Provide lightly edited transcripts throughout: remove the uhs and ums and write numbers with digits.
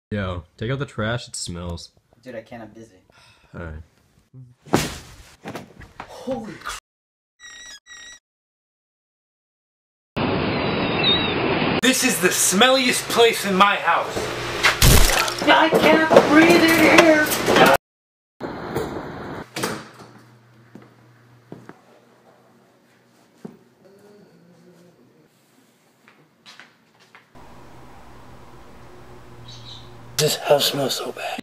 Yo, take out the trash, it smells. Dude, I can't, I'm busy. Alright. Holy crap. This is the smelliest place in my house. I can't breathe in here. This house smells so bad.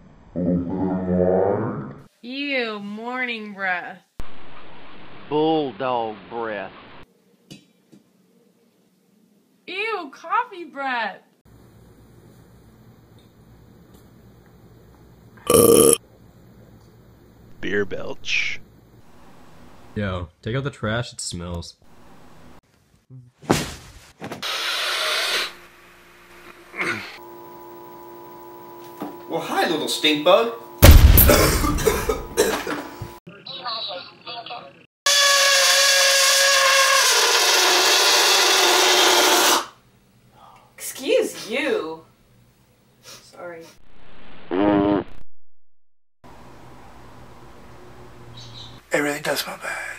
Ew, morning breath. Bulldog breath. Ew, coffee breath. Beer belch. Yo, take out the trash, it smells. Well, hi, little stink bug. Excuse you. Sorry. It really does smell bad.